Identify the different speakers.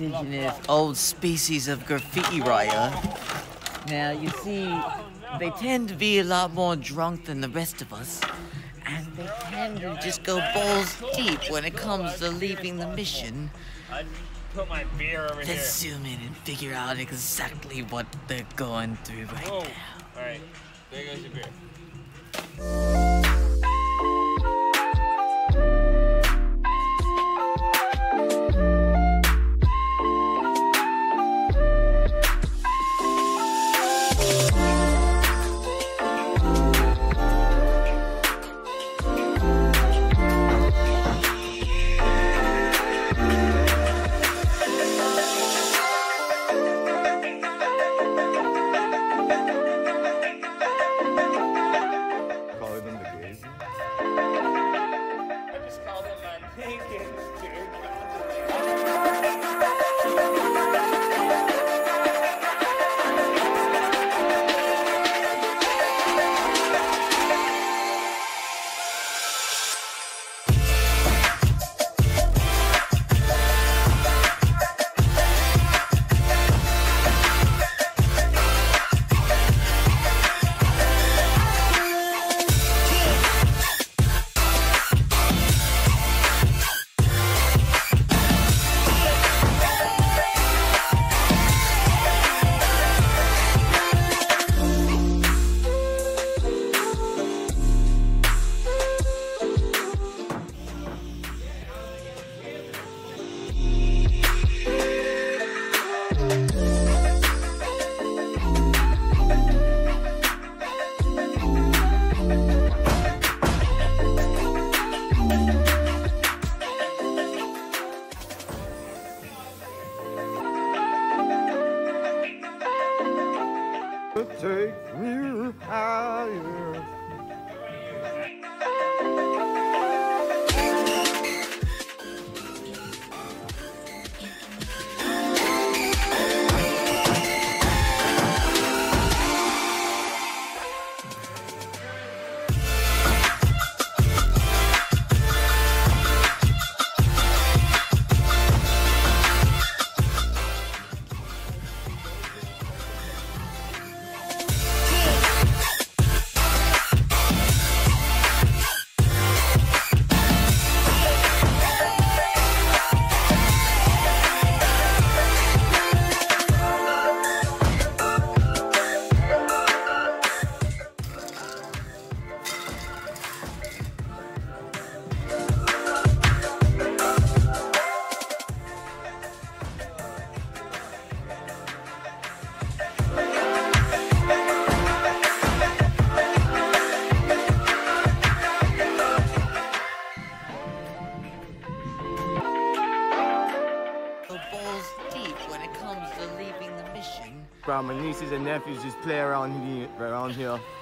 Speaker 1: indigenous old species of graffiti writer. Now, you see, they tend to be a lot more drunk than the rest of us, and they tend to just go balls deep when it comes to leaving the mission.
Speaker 2: I put my beer over here.
Speaker 1: Let's zoom in and figure out exactly what they're going through right now.
Speaker 2: Alright, there goes your beer.
Speaker 3: Take me higher.
Speaker 1: When it comes to leaving the mission.
Speaker 3: Bro, my nieces and nephews just play around here.